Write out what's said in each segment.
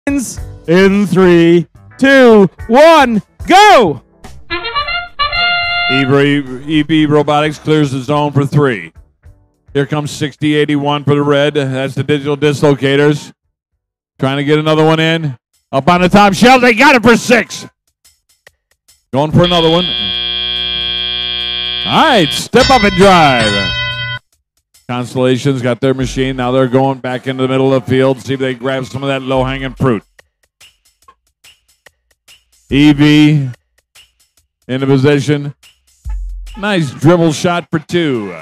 In 3, 2, 1, go! EB Robotics clears the zone for 3. Here comes 6081 for the red. That's the Digital Dislocators. Trying to get another one in. Up on the top shelf. They got it for 6. Going for another one. All right, step up and drive. Constellations got their machine. Now they're going back into the middle of the field. See if they grab some of that low-hanging fruit. EV into position. Nice dribble shot for 2.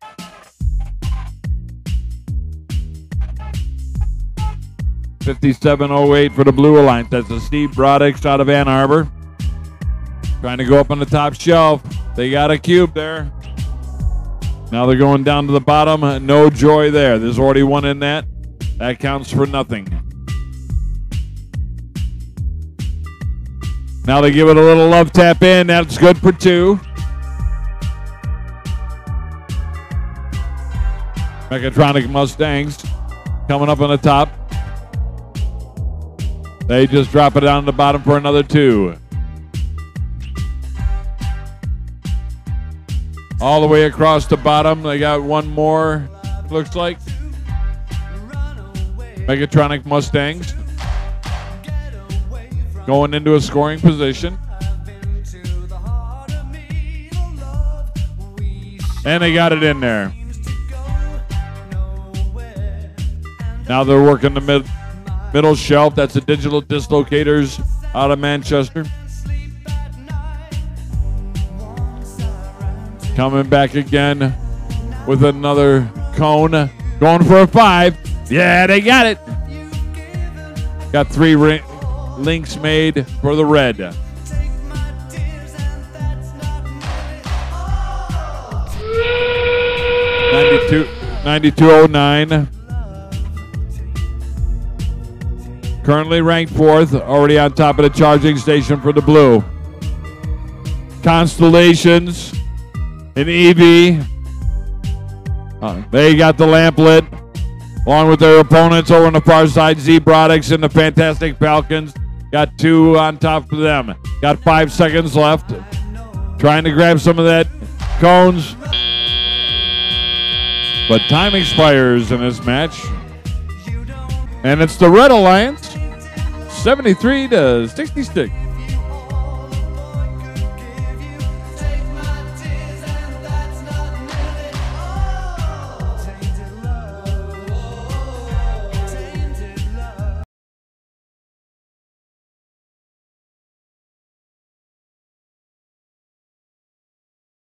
$57.08 for the Blue Alliance. That's the Steve Brodix out of Ann Arbor. Trying to go up on the top shelf. They got a cube there. Now they're going down to the bottom. No joy there. There's already one in that. That counts for nothing. Now they give it a little love tap in. That's good for 2. Mechatronic Mustangs coming up on the top. They just drop it down to the bottom for another 2. All the way across the bottom. They got one more, looks like. Mechatronic Mustangs going into a scoring position. And they got it in there. Now they're working the middle shelf. That's the Digital Dislocators out of Manchester. Coming back again with another cone. Going for a 5. Yeah, they got it. Got 3 links made for the red. 92.09. Currently ranked 4th, already on top of the charging station for the blue. Constellations in EV. They got the lamp lit, along with their opponents over on the far side. Z-Brodix and the Fantastic Falcons. Got 2 on top of them. Got 5 seconds left. Trying to grab some of that cones. But time expires in this match. And it's the Red Alliance, 73-66.